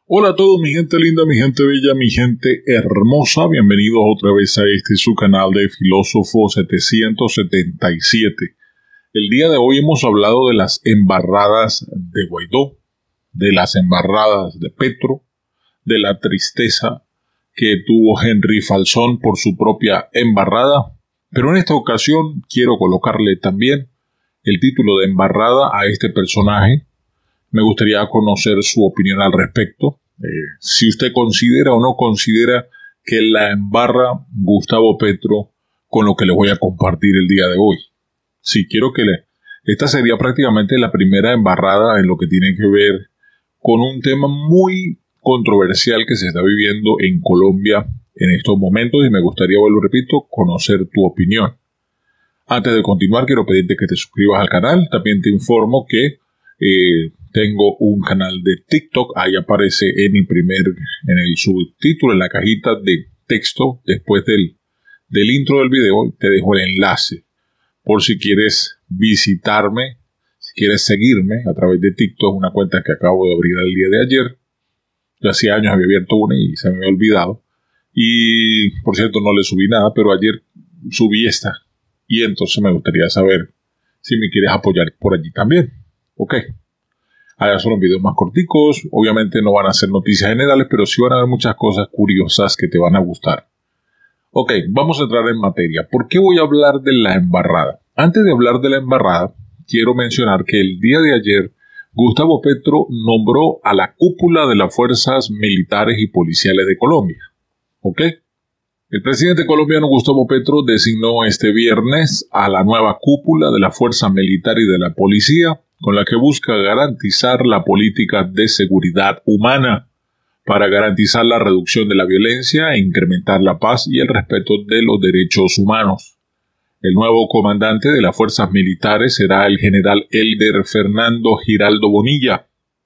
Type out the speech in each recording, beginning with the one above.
Hola a todos, mi gente linda, mi gente bella, mi gente hermosa. Bienvenidos otra vez a su canal de Filósofo 777. El día de hoy hemos hablado de las embarradas de Guaidó, de las embarradas de Petro, de la tristeza que tuvo Henry Falzón por su propia embarrada. Pero en esta ocasión quiero colocarle también el título de embarrada a este personaje. Me gustaría conocer su opinión al respecto. Si usted considera o no considera que la embarra Gustavo Petro con lo que le voy a compartir el día de hoy. Sí, esta sería prácticamente la primera embarrada en lo que tiene que ver con un tema muy controversial que se está viviendo en Colombia en estos momentos y me gustaría, vuelvo y repito, conocer tu opinión. Antes de continuar, quiero pedirte que te suscribas al canal. También te informo que tengo un canal de TikTok. Ahí aparece en el subtítulo, en la cajita de texto, después del intro del video, te dejo el enlace por si quieres visitarme, si quieres seguirme a través de TikTok, una cuenta que acabo de abrir el día de ayer. Yo hacía años había abierto una y se me había olvidado. Y, por cierto, no le subí nada, pero ayer subí esta. Y entonces me gustaría saber si me quieres apoyar por allí también. Ok. Allá son los videos más corticos. Obviamente no van a ser noticias generales, pero sí van a haber muchas cosas curiosas que te van a gustar. Ok, vamos a entrar en materia. ¿Por qué voy a hablar de la embarrada? Antes de hablar de la embarrada, quiero mencionar que el día de ayer Gustavo Petro nombró a la cúpula de las fuerzas militares y policiales de Colombia. ¿Ok? El presidente colombiano Gustavo Petro designó este viernes a la nueva cúpula de la Fuerza Militar y de la Policía, con la que busca garantizar la política de seguridad humana, para garantizar la reducción de la violencia e incrementar la paz y el respeto de los derechos humanos. El nuevo comandante de las fuerzas militares será el general Elder Fernando Giraldo Bonilla.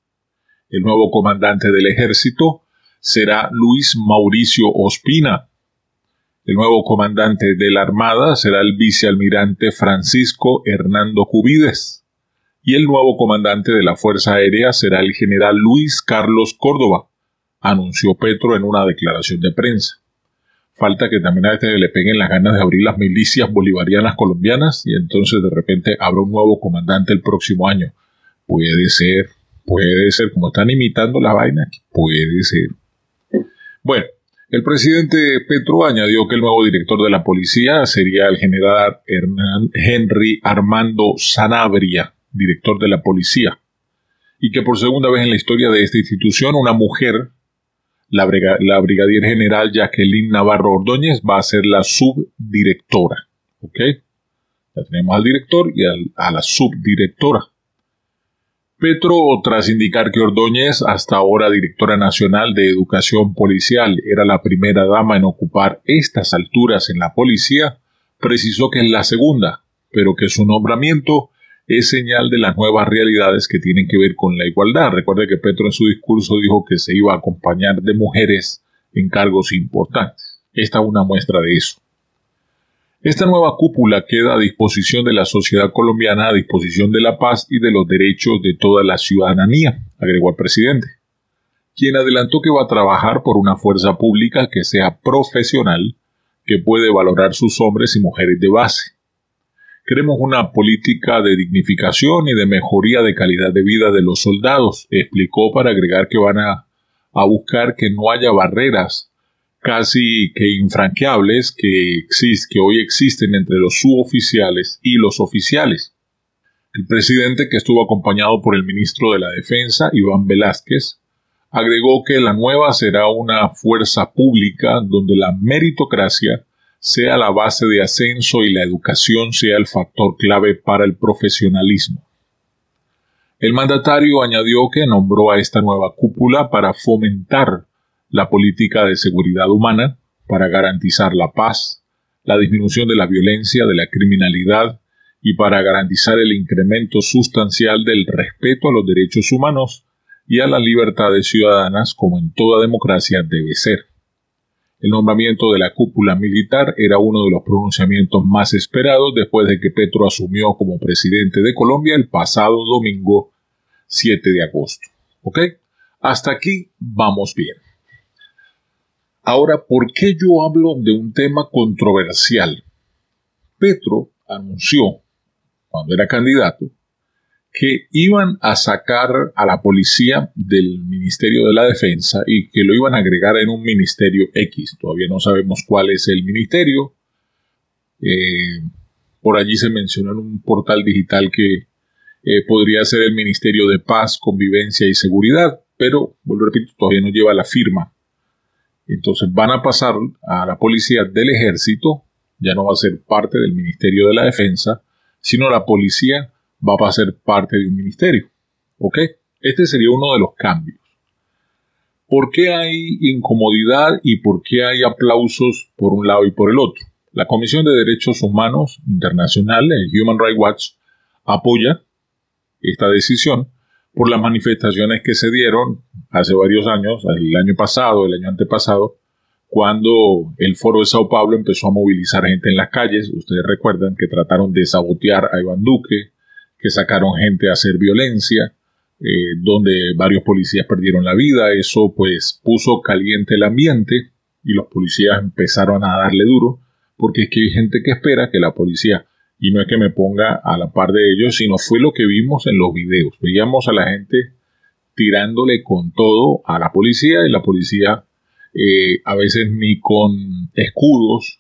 El nuevo comandante del ejército será Luis Mauricio Ospina. El nuevo comandante de la Armada será el vicealmirante Francisco Hernando Cubides. Y el nuevo comandante de la Fuerza Aérea será el general Luis Carlos Córdoba, anunció Petro en una declaración de prensa. Falta que también a este le peguen las ganas de abrir las milicias bolivarianas colombianas y entonces de repente habrá un nuevo comandante el próximo año. Puede ser, como están imitando la vaina, puede ser. Bueno, el presidente Petro añadió que el nuevo director de la policía sería el general Henry Armando Sanabria, director de la policía, y que por segunda vez en la historia de esta institución una mujer, la brigadier general Jacqueline Navarro Ordóñez, va a ser la subdirectora. ¿Ok? Ya tenemos al director y a la subdirectora. Petro, tras indicar que Ordóñez, hasta ahora directora nacional de Educación Policial, era la primera dama en ocupar estas alturas en la policía, precisó que es la segunda, pero que su nombramiento es señal de las nuevas realidades que tienen que ver con la igualdad. Recuerde que Petro en su discurso dijo que se iba a acompañar de mujeres en cargos importantes. Esta es una muestra de eso. Esta nueva cúpula queda a disposición de la sociedad colombiana, a disposición de la paz y de los derechos de toda la ciudadanía, agregó el presidente, quien adelantó que va a trabajar por una fuerza pública que sea profesional, que puede valorar sus hombres y mujeres de base. Queremos una política de dignificación y de mejoría de calidad de vida de los soldados, explicó, para agregar que van a buscar que no haya barreras casi que infranqueables que hoy existen entre los suboficiales y los oficiales. El presidente, que estuvo acompañado por el ministro de la Defensa, Iván Velázquez, agregó que la nueva será una fuerza pública donde la meritocracia sea la base de ascenso y la educación sea el factor clave para el profesionalismo. El mandatario añadió que nombró a esta nueva cúpula para fomentar la política de seguridad humana, para garantizar la paz, la disminución de la violencia, de la criminalidad y para garantizar el incremento sustancial del respeto a los derechos humanos y a las libertades ciudadanas, como en toda democracia debe ser. El nombramiento de la cúpula militar era uno de los pronunciamientos más esperados después de que Petro asumió como presidente de Colombia el pasado domingo 7 de agosto. ¿Ok? Hasta aquí vamos bien. Ahora, ¿por qué yo hablo de un tema controversial? Petro anunció, cuando era candidato, que iban a sacar a la policía del Ministerio de la Defensa y que lo iban a agregar en un ministerio X. Todavía no sabemos cuál es el ministerio. Por allí se menciona en un portal digital que podría ser el Ministerio de Paz, Convivencia y Seguridad, pero, vuelvo a repetir, todavía no lleva la firma. Entonces van a pasar a la policía del ejército, ya no va a ser parte del Ministerio de la Defensa, sino la policía va a ser parte de un ministerio. ¿Ok? Este sería uno de los cambios. ¿Por qué hay incomodidad y por qué hay aplausos por un lado y por el otro? La Comisión de Derechos Humanos Internacional, el Human Rights Watch, apoya esta decisión por las manifestaciones que se dieron hace varios años, el año pasado, el año antepasado, cuando el Foro de Sao Paulo empezó a movilizar gente en las calles. Ustedes recuerdan que trataron de sabotear a Iván Duque, que sacaron gente a hacer violencia, donde varios policías perdieron la vida. Eso pues puso caliente el ambiente y los policías empezaron a darle duro, porque es que hay gente que espera que la policía, y no es que me ponga a la par de ellos, sino fue lo que vimos en los videos. Veíamos a la gente tirándole con todo a la policía y la policía a veces ni con escudos,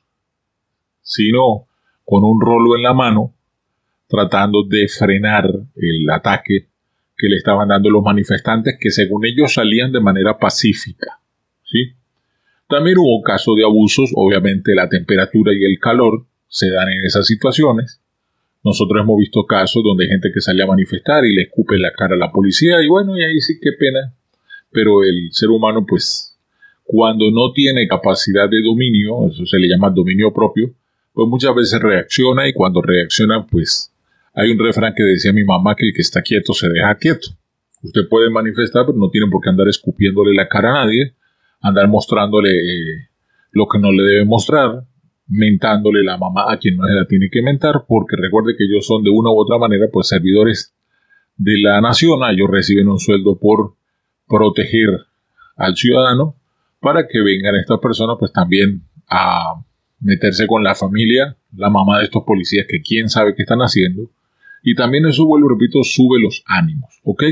sino con un rolo en la mano, tratando de frenar el ataque que le estaban dando los manifestantes, que según ellos salían de manera pacífica, ¿sí? También hubo casos de abusos. Obviamente la temperatura y el calor se dan en esas situaciones. Nosotros hemos visto casos donde hay gente que sale a manifestar y le escupe la cara a la policía, y bueno, y ahí sí, qué pena. Pero el ser humano, pues, cuando no tiene capacidad de dominio, eso se le llama dominio propio, pues muchas veces reacciona, y cuando reacciona, pues, hay un refrán que decía mi mamá, que el que está quieto se deja quieto. Usted puede manifestar, pero no tiene por qué andar escupiéndole la cara a nadie, andar mostrándole lo que no le debe mostrar, mentándole la mamá a quien no se la tiene que mentar, porque recuerde que ellos son de una u otra manera pues servidores de la nación. Ellos reciben un sueldo por proteger al ciudadano, para que vengan estas personas pues también a meterse con la familia, la mamá de estos policías, que quién sabe qué están haciendo. Y también eso, vuelvo, repito, sube los ánimos, ¿ok?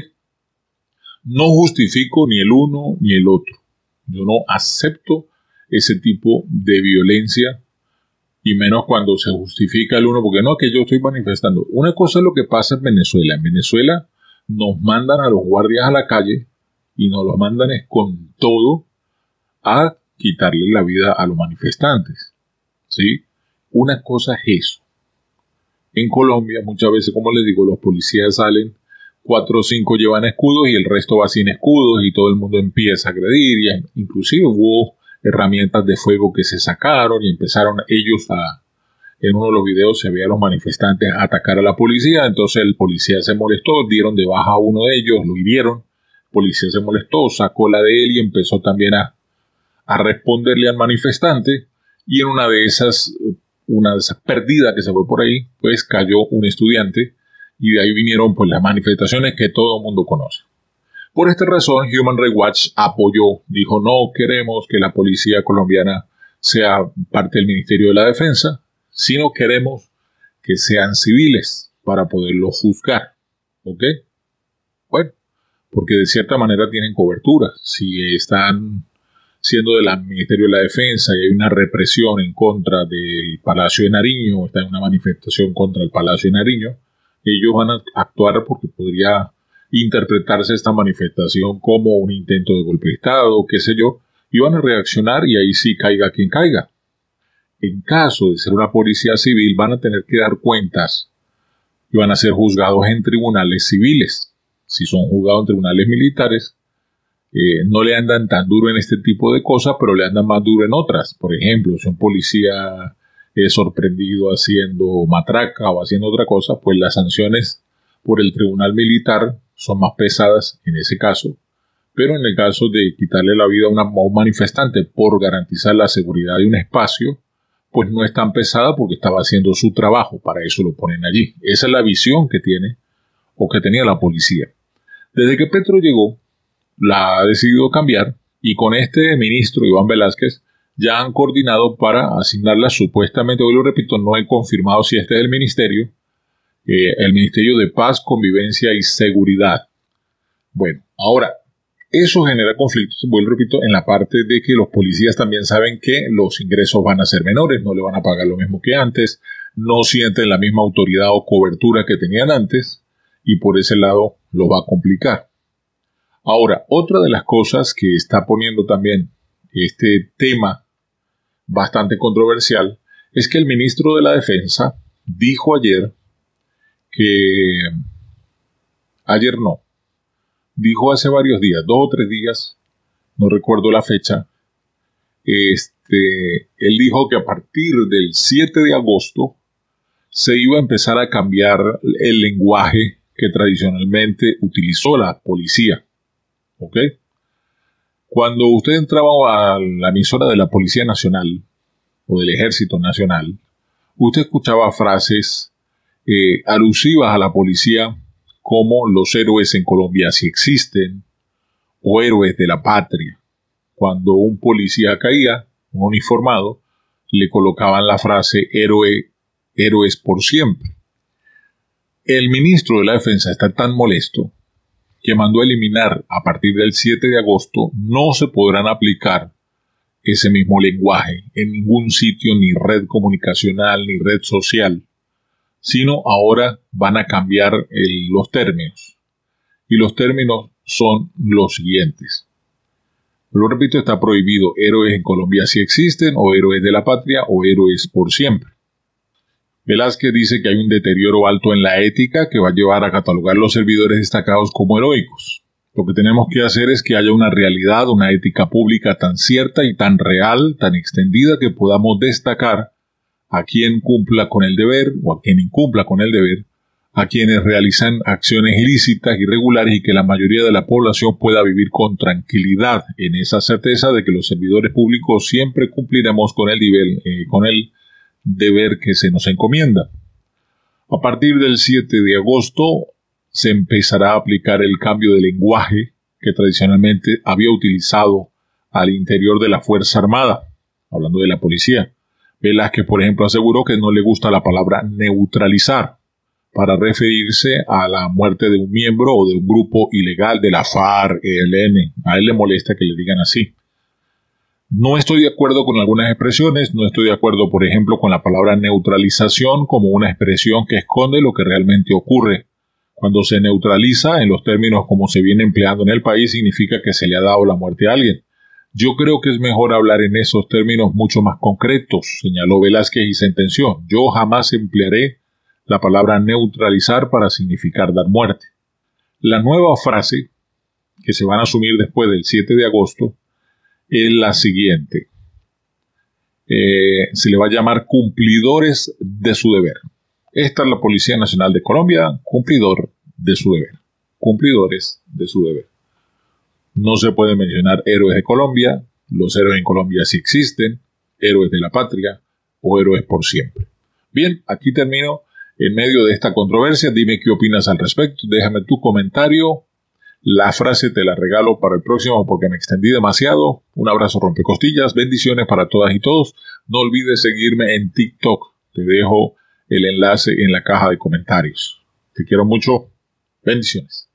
No justifico ni el uno ni el otro. Yo no acepto ese tipo de violencia, y menos cuando se justifica el uno, porque no, que yo estoy manifestando. Una cosa es lo que pasa en Venezuela. En Venezuela nos mandan a los guardias a la calle y nos los mandan es con todo a quitarle la vida a los manifestantes, ¿sí? Una cosa es eso. En Colombia, muchas veces, como les digo, los policías salen, 4 o 5 llevan escudos y el resto va sin escudos, y todo el mundo empieza a agredir, y inclusive hubo herramientas de fuego que se sacaron y empezaron ellos en uno de los videos se veía a los manifestantes a atacar a la policía. Entonces el policía se molestó, dieron de baja a uno de ellos, lo hirieron, el policía se molestó, sacó la de él y empezó también a responderle al manifestante, y en una de esas pérdidas que se fue por ahí, pues cayó un estudiante, y de ahí vinieron pues las manifestaciones que todo el mundo conoce. Por esta razón, Human Rights Watch apoyó, dijo, no queremos que la policía colombiana sea parte del Ministerio de la Defensa, sino queremos que sean civiles para poderlos juzgar, ¿ok? Bueno, porque de cierta manera tienen cobertura. Si están siendo del Ministerio de la Defensa y hay una represión en contra del Palacio de Nariño, está en una manifestación contra el Palacio de Nariño, ellos van a actuar, porque podría interpretarse esta manifestación como un intento de golpe de Estado, qué sé yo, y van a reaccionar, y ahí sí caiga quien caiga. En caso de ser una policía civil, van a tener que dar cuentas y van a ser juzgados en tribunales civiles. Si son juzgados en tribunales militares, no le andan tan duro en este tipo de cosas, pero le andan más duro en otras. Por ejemplo, si un policía es sorprendido haciendo matraca o haciendo otra cosa, pues las sanciones por el tribunal militar son más pesadas en ese caso. Pero en el caso de quitarle la vida a un manifestante por garantizar la seguridad de un espacio, pues no es tan pesada, porque estaba haciendo su trabajo, para eso lo ponen allí. Esa es la visión que tiene o que tenía la policía. Desde que Petro llegó, la ha decidido cambiar y con este ministro, Iván Velázquez, ya han coordinado para asignarla supuestamente, hoy lo repito, no he confirmado si este es el Ministerio de Paz, Convivencia y Seguridad. Bueno, ahora, eso genera conflictos, vuelvo y repito, en la parte de que los policías también saben que los ingresos van a ser menores, no le van a pagar lo mismo que antes, no sienten la misma autoridad o cobertura que tenían antes, y por ese lado lo va a complicar. Ahora, otra de las cosas que está poniendo también este tema bastante controversial es que el ministro de la Defensa dijo dijo hace varios días, 2 o 3 días, no recuerdo la fecha, él dijo que a partir del 7 de agosto se iba a empezar a cambiar el lenguaje que tradicionalmente utilizó la policía. ¿Ok? Cuando usted entraba a la emisora de la Policía Nacional o del Ejército Nacional, usted escuchaba frases alusivas a la policía como los héroes en Colombia si existen o héroes de la patria. Cuando un policía caía, un uniformado, le colocaban la frase héroes por siempre. El ministro de la Defensa está tan molesto que mandó a eliminar a partir del 7 de agosto, no se podrán aplicar ese mismo lenguaje en ningún sitio, ni red comunicacional, ni red social, sino ahora van a cambiar los términos. Y los términos son los siguientes. Lo repito, está prohibido héroes en Colombia si existen, o héroes de la patria, o héroes por siempre. Velázquez dice que hay un deterioro alto en la ética que va a llevar a catalogar los servidores destacados como heroicos. Lo que tenemos que hacer es que haya una realidad, una ética pública tan cierta y tan real, tan extendida, que podamos destacar a quien cumpla con el deber o a quien incumpla con el deber, a quienes realizan acciones ilícitas, irregulares, y que la mayoría de la población pueda vivir con tranquilidad en esa certeza de que los servidores públicos siempre cumpliremos con el deber que se nos encomienda. A partir del 7 de agosto se empezará a aplicar el cambio de lenguaje que tradicionalmente había utilizado al interior de la Fuerza Armada, hablando de la policía. Velázquez, por ejemplo, aseguró que no le gusta la palabra neutralizar para referirse a la muerte de un miembro o de un grupo ilegal de la FARC, ELN. A él le molesta que le digan así. No estoy de acuerdo con algunas expresiones, no estoy de acuerdo, por ejemplo, con la palabra neutralización como una expresión que esconde lo que realmente ocurre. Cuando se neutraliza, en los términos como se viene empleando en el país, significa que se le ha dado la muerte a alguien. Yo creo que es mejor hablar en esos términos mucho más concretos, señaló Velázquez y sentenció. Yo jamás emplearé la palabra neutralizar para significar dar muerte. La nueva frase que se van a asumir después del 7 de agosto es la siguiente. Se le va a llamar cumplidores de su deber. Esta es la Policía Nacional de Colombia, cumplidor de su deber. Cumplidores de su deber. No se puede mencionar héroes de Colombia, los héroes en Colombia sí existen, héroes de la patria o héroes por siempre. Bien, aquí termino en medio de esta controversia. Dime qué opinas al respecto, déjame tu comentario. La frase te la regalo para el próximo porque me extendí demasiado. Un abrazo rompecostillas, bendiciones para todas y todos. No olvides seguirme en TikTok. Te dejo el enlace en la caja de comentarios. Te quiero mucho. Bendiciones.